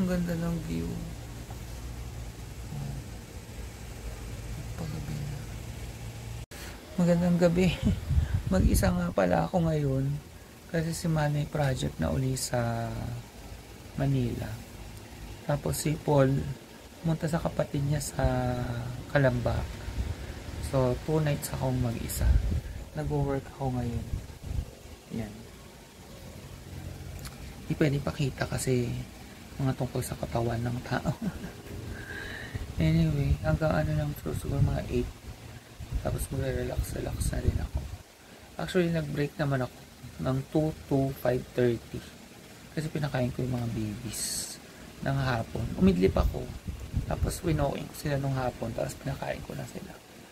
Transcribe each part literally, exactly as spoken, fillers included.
ganda ng view. Pagabi na. Magandang gabi. Mag-isa nga pala ako ngayon kasi si Manay project na uli sa Manila. Tapos si Paul pumunta sa kapatid niya sa Calamba. So two nights akong mag-isa. Nag-work ako ngayon. Yan. Hindi pwede pakita kasi mga tungkol sa katawan ng tao. Anyway, hanggang ano lang siguro mga eight. Tapos mag-relax-relax na rin ako. Actually, nag-break naman ako ng two to five thirty. Kasi pinakain ko yung mga babies ng hapon. Umidlip ako. Tapos winowing ko sila nung hapon. Tapos pinakain ko na sila.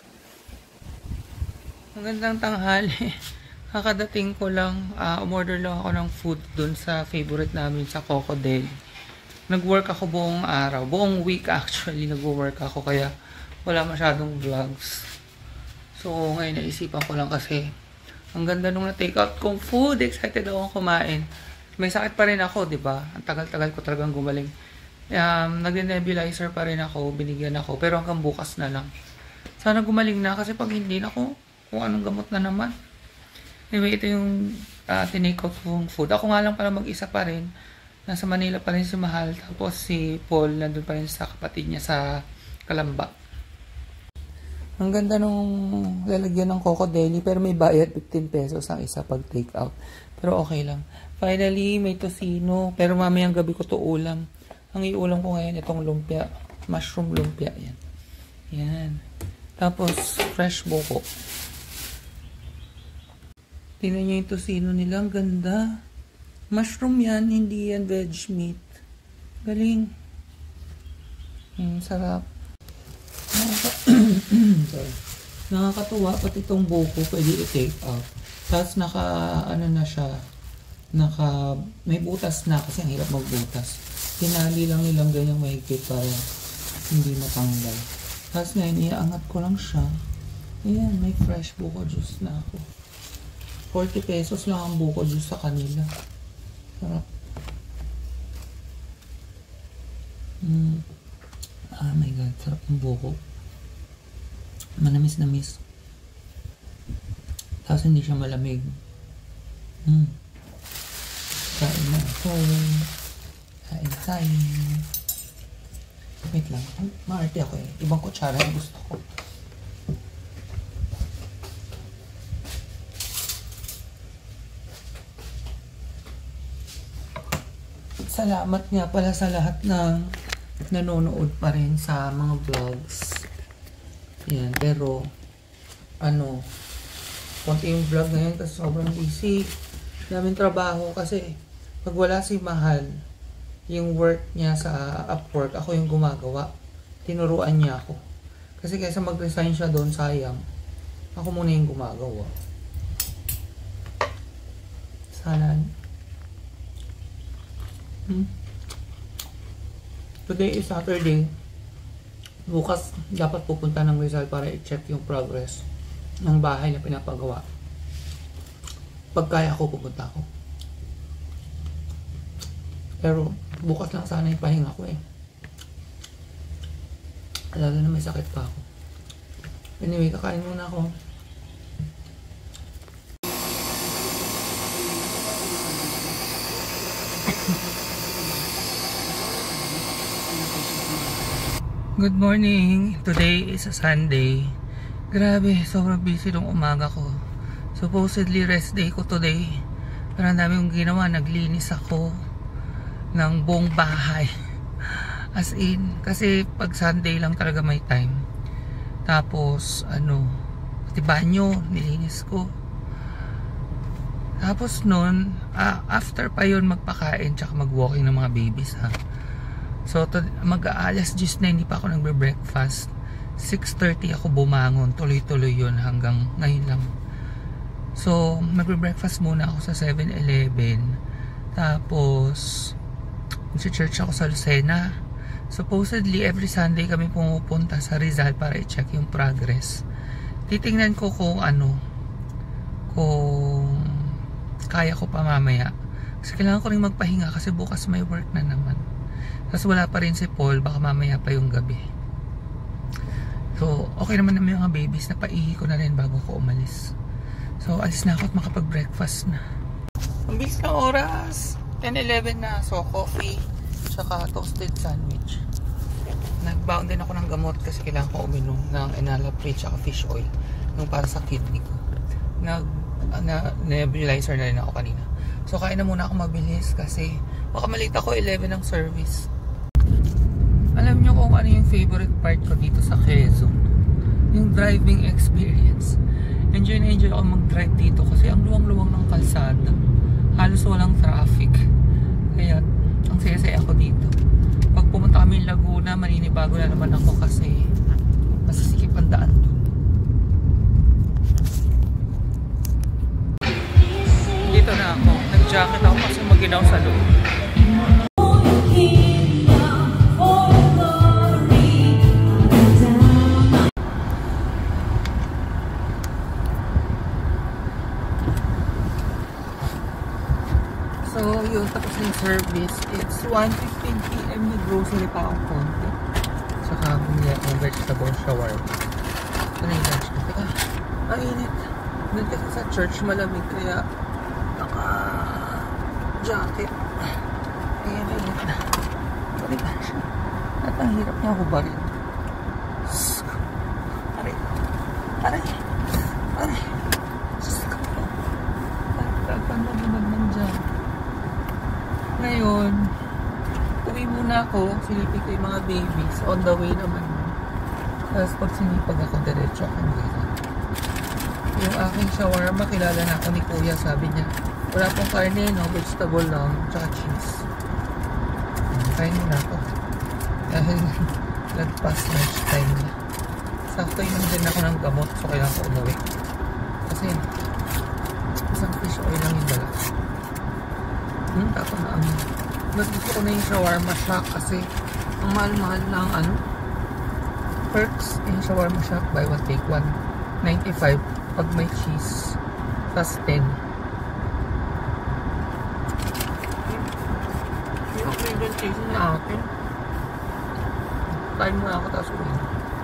Magandang tanghali. Kakadating ko lang, uh, umorder lang ako ng food dun sa favorite namin sa Coco Deli. Nag-work ako buong araw. Buong week actually nag-work ako kaya wala masyadong vlogs. So ngayon naisipan ko lang kasi ang ganda nung na-take out kong food. Excited akong kumain. May sakit pa rin ako, di ba? Ang tagal-tagal ko talagang gumaling. Um, Nag-nebulizer pa rin ako, binigyan ako. Pero hanggang bukas na lang. Sana gumaling na kasi pag hindi na ako, kung anong gamot na naman. Anyway, ito yung uh, tinake out kong food. Ako nga lang pala mag-isa pa rin. Nasa Manila pa rin si Mahal. Tapos si Paul nandun pa rin sa kapatid niya sa Calamba. Ang ganda nung lalagyan ng Coco Deli. Pero may bayad fifteen pesos ang isa pag take out. Pero okay lang. Finally, may tocino. Pero mamayang gabi ko to ulam. Ang iulam ko ngayon itong lumpia. Mushroom lumpia. Yan. Yan. Tapos fresh buko. Tingnan nyo yung tocino nila. Ang ganda. Mushroom yan, hindi yan veg meat. Galing. Hmm, sarap. Nakaka Sorry. Nakakatuwa, pati itong buko pwede i-take out. Tapos naka, ano na siya, naka, may butas na kasi ang hirap magbutas. Tinali lang nilang ganyang mahigpit para hindi matanggal. Tapos ngayon, iaangat ko lang siya. Ayan, may fresh buko juice na ako. forty pesos lang ang buko juice sa kanila. Sarap. Mm. Oh my god, sarap ng buko. Manamis-namis. Tapos hindi siya malamig. Mm. Kain na ako. Kain tayo. Wait lang. Maarte ako eh. Ibang kutsara yung gusto ko. Salamat nga pala sa lahat ng nanonood pa rin sa mga vlogs. Yan, pero ano, konti yung vlog ngayon kasi sobrang busy. Daming trabaho kasi pag wala si Mahal, yung work niya sa Upwork, ako yung gumagawa. Tinuruan niya ako. Kasi kaysa mag-resign siya doon, sayang. Ako muna yung gumagawa. Sana Hmm. Today is Saturday. Bukas dapat pupunta ng Rizal para i-check yung progress ng bahay na pinapagawa. Pag kaya ko, pupunta ako. Pero bukas lang sana yung pahinga ko eh. Lalo na may sakit pa ako. Anyway, kakain muna ako. Good morning! Today is a Sunday. Grabe, sobrang busy nung umaga ko. Supposedly rest day ko today. Pero ang dami kong ginawa. Naglinis ako ng buong bahay. As in, kasi pag Sunday lang talaga may time. Tapos, ano, pati banyo, nilinis ko. Tapos nun, uh, after pa yun magpakain tsaka mag-walking ng mga babies ha. So, mag-aalas diyes na hindi pa ako nagbe-breakfast. six thirty ako bumangon. Tuloy-tuloy yun hanggang ngayon lang. So, magbe-breakfast muna ako sa seven eleven. Tapos, nag-church ako sa Lucena. Supposedly, every Sunday kami pumupunta sa Rizal para i-check yung progress. Titingnan ko kung ano, kung kaya ko pa mamaya. Kasi kailangan ko rin magpahinga kasi bukas may work na naman. Tapos wala pa rin si Paul, baka mamaya pa yung gabi. So okay naman naman yung mga babies, napaihi ko na rin bago ko umalis. So alis na ako at makapag-breakfast na. Ang bilis ng oras, ten eleven na. So coffee tsaka toasted sandwich. Nagbound din ako ng gamot kasi kailangan ko uminom ng enalapril tsaka fish oil, yung para sa kidney ko. Nag na nebulizer na rin ako kanina. So kain na muna ako mabilis kasi baka malita ako eleven ng service. Alam nyo kung ano yung favorite part ko dito sa Quezon? Yung driving experience. Enjoy na enjoy ako mag-drive dito kasi ang luwang-luwang ng kalsada. Halos walang traffic. Kaya ang saya-saya ako dito. Pag pumunta kami ng Laguna, maninibago na naman ako kasi masisikip ang daan doon. Dito na ako. Nag-jacket ako kasi maginaw sa loob. So yun, tapos yung service. It's one fifteen p m Nag-grocery pa akong konti. Saka bumili akong vegetable shawarma. Ito na yung lunch ko. Teka, ang init. Doon kasi sa church malamig kaya naka jacket. Kaya mainit na. Sorry ba siya? At ang hirap niya hubarin. Aray. Aray. Aray. Pagpagpan mo naman man dyan. Ngayon, uwi muna ako, silipin ko yung mga babies, on the way naman. Tapos pag sinipag ako, diretso akong dito. Yung aking shawarma, kilala na ako ni Kuya, sabi niya, wala pong karne, no, vegetable lang, tsaka cheese. Kain muna ako. Dahil lagpas lunch time na. Sakto yun din ako ng gamot, so kailangan ko umuwi. Kasi, isang fish oil lang yung dala. Hmm, tapos na ano. Mas gusto ko na yung shawarma shack kasi ang mahal-mahal lang ano. Perks in shawarma shack, buy one take one. ninety-five pag may cheese. Tapos ten. Yung favorite cheese na akin. Kain muna ako tapos uwi.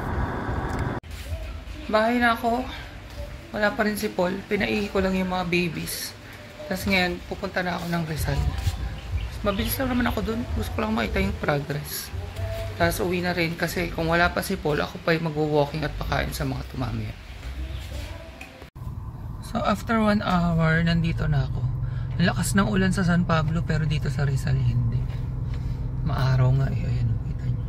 Bahay na ako. Wala pa rin si Paul. Pinaihi ko lang yung mga babies. Tapos ngayon, pupunta na ako ng Rizal. Mabilis lang naman ako dun. Gusto ko lang makita yung progress. Tapos uwi na rin kasi kung wala pa si Paul, ako pa yung mag-walking at pakain sa mga tumamaya. So after one hour, nandito na ako. Ang lakas ng ulan sa San Pablo pero dito sa Rizal hindi. Maaraw nga eh. Ayan, kita nyo.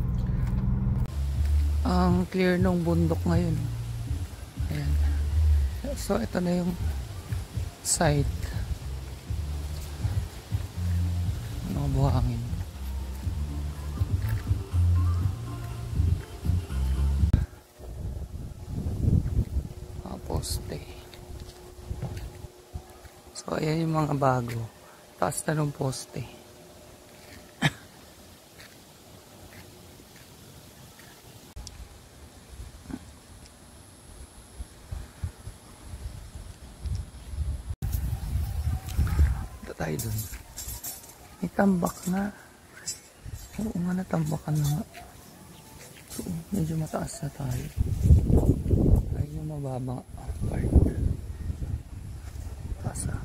Ang clear ng bundok ngayon. Ayan. So ito na yung site. Ano buhangin. Mga poste. So ayan yung mga bago. Taas na ng poste. Tayo dun. May tambak na. Oo nga, natambakan na nga. So, medyo mataas na tayo. Ay, yung mababa part. Taas na.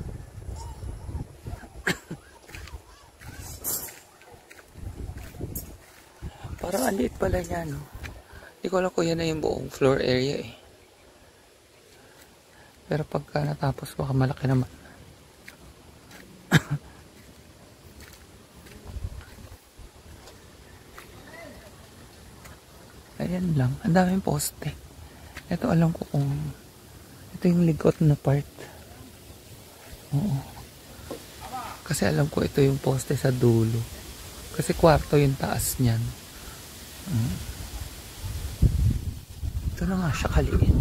Parang aliit pala niya, no? Hindi ko alam kung yan na yung buong floor area eh. Pero pagka natapos, baka malaki naman. Ayan lang, ang daming poste. Ito alam ko kung ito yung ligot na part. Oo. Kasi alam ko ito yung poste sa dulo. Kasi kwarto yung taas niyan. Hmm. Ito na nga siya kaliit.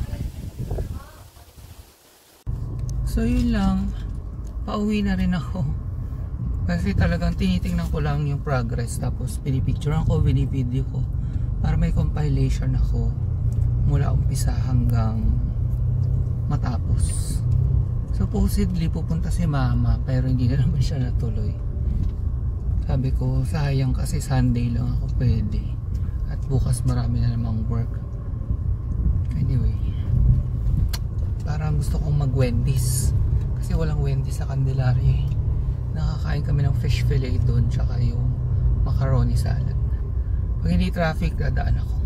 So yun lang. Pauwi na rin ako. Kasi talagang tinitingnan ko lang yung progress. Tapos pinipicturean ko, binivideo ko. Para may compilation ako mula umpisa hanggang matapos. Supposedly pupunta si mama pero hindi na naman siya natuloy. Sabi ko, sayang kasi Sunday lang ako pwede. At bukas marami na namang work. Anyway, parang gusto kong mag-Wendy's. Kasi walang Wendy's sa Candelaria eh. Nakakain kami ng fish fillet doon, tsaka yung macaroni salad. Pag hindi traffic, dadaan ako.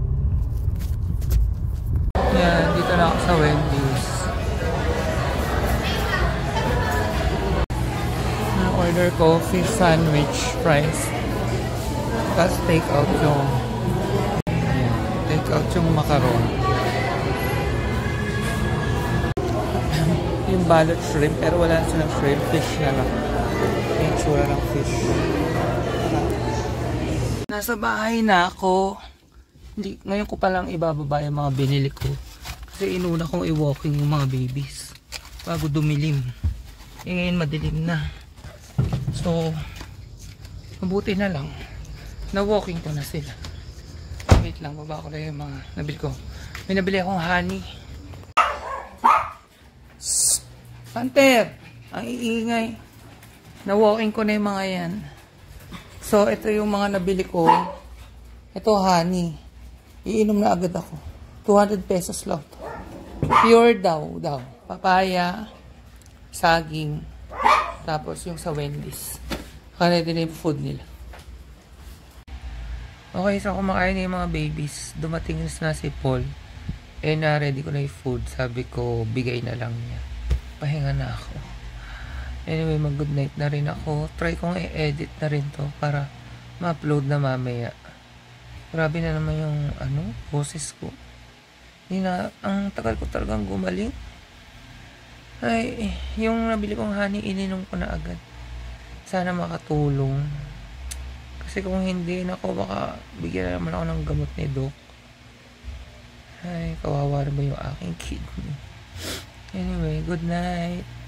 Yan, dito na ako sa Wendy's. Order ko fish sandwich, fries. Tapos take out yung ayan, take out yung macaron. Yung balot shrimp, pero wala na silang shrimp, fish na lang. Yung tsura ng fish. Nasa bahay na ako. Hindi, ngayon ko palang ibababa yung mga binili ko. Kasi inuna kong i-walking yung mga babies bago dumilim. E ngayon madilim na. So, mabuti na lang na-walking ko na sila. Wait lang, baba ko lang yung mga nabili ko. May nabili akong honey. Panther! Ang iingay. Na-walking ko na yung mga yan. So, ito yung mga nabili ko. Ito honey. Iinom na agad ako. two hundred pesos lang to. Pure daw, daw. Papaya, saging, tapos yung sa Wendy's. Kaya din yung food nila. Okay, so kumakain na yung mga babies. Dumating na si Paul. Eh, na-ready ko na yung food. Sabi ko, bigay na lang niya. Pahinga na ako. Anyway, mag-good night na rin ako. Try kong i-edit na rin to para ma-upload na mamaya. Grabe na naman yung, ano, boses ko. Hindi na, ang tagal ko talagang gumaling. Ay, yung nabili kong honey, ininom ko na agad. Sana makatulong. Kasi kung hindi, nako, baka bigyan na naman ako ng gamot ni Doc. Ay, kawawa na ba yung aking kidney? Anyway, good night.